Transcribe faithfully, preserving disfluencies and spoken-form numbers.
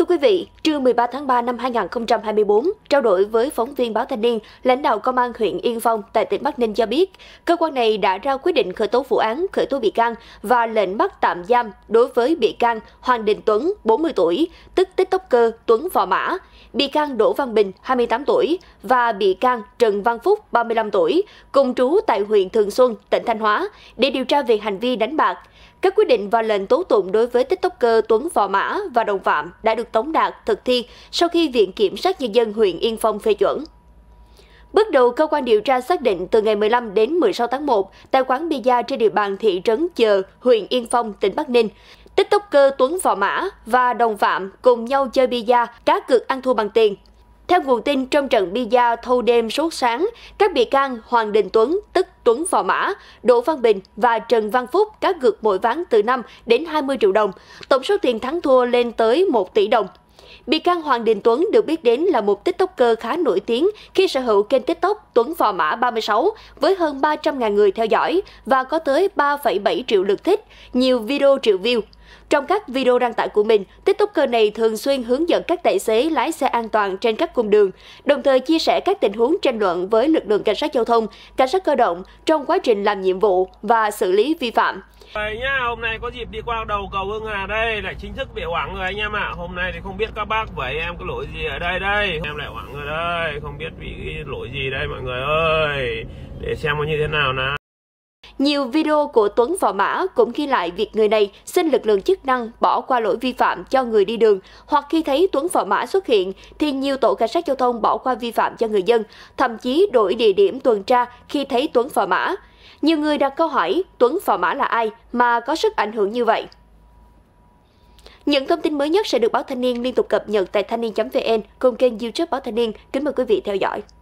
Thưa quý vị, trưa mười ba tháng ba năm hai nghìn không trăm hai mươi tư, trao đổi với phóng viên Báo Thanh niên, lãnh đạo Công an huyện Yên Phong tại tỉnh Bắc Ninh cho biết, cơ quan này đã ra quyết định khởi tố vụ án, khởi tố bị can và lệnh bắt tạm giam đối với bị can Hoàng Đình Tuấn, bốn mươi tuổi, tức TikToker Tuấn Phò Mã, bị can Đỗ Văn Bình, hai mươi tám tuổi và bị can Trần Văn Phúc, ba mươi lăm tuổi, cùng trú tại huyện Thường Xuân, tỉnh Thanh Hóa, để điều tra về hành vi đánh bạc. Các quyết định và lệnh tố tụng đối với TikToker Tuấn Phò Mã và đồng phạm đã được tống đạt thực thi sau khi Viện Kiểm sát Nhân dân huyện Yên Phong phê chuẩn. Bước đầu, cơ quan điều tra xác định từ ngày mười lăm đến mười sáu tháng một, tại quán bia trên địa bàn thị trấn Chờ, huyện Yên Phong, tỉnh Bắc Ninh, TikToker Tuấn Phò Mã và đồng phạm cùng nhau chơi bia, cá cược ăn thua bằng tiền. Theo nguồn tin, trong trận bia thâu đêm suốt sáng, các bị can Hoàng Đình Tuấn, tức Tuấn Phò Mã, Đỗ Văn Bình và Trần Văn Phúc cá cược mỗi ván từ năm đến hai mươi triệu đồng, tổng số tiền thắng thua lên tới một tỷ đồng. Bị can Hoàng Đình Tuấn được biết đến là một TikToker khá nổi tiếng khi sở hữu kênh TikTok Tuấn Phò Mã ba mươi sáu với hơn ba trăm nghìn người theo dõi và có tới ba phẩy bảy triệu lượt thích, nhiều video triệu view. Trong các video đăng tải của mình, TikToker này thường xuyên hướng dẫn các tài xế lái xe an toàn trên các cung đường, đồng thời chia sẻ các tình huống tranh luận với lực lượng cảnh sát giao thông, cảnh sát cơ động trong quá trình làm nhiệm vụ và xử lý vi phạm. Đây nhá, hôm nay có dịp đi qua đầu cầu Hưng Hà đây, lại chính thức bị hoảng người anh em ạ. Hôm nay thì không biết các bác với em có lỗi gì ở đây đây. Em lại hoảng người đây, không biết bị lỗi gì đây mọi người ơi. Để xem nó như thế nào nào. Nhiều video của Tuấn Phò Mã cũng ghi lại việc người này xin lực lượng chức năng bỏ qua lỗi vi phạm cho người đi đường, hoặc khi thấy Tuấn Phò Mã xuất hiện thì nhiều tổ cảnh sát giao thông bỏ qua vi phạm cho người dân, thậm chí đổi địa điểm tuần tra khi thấy Tuấn Phò Mã. Nhiều người đặt câu hỏi Tuấn Phò Mã là ai mà có sức ảnh hưởng như vậy? Những thông tin mới nhất sẽ được Báo Thanh niên liên tục cập nhật tại thanh niên chấm vn cùng kênh YouTube Báo Thanh niên. Kính mời quý vị theo dõi.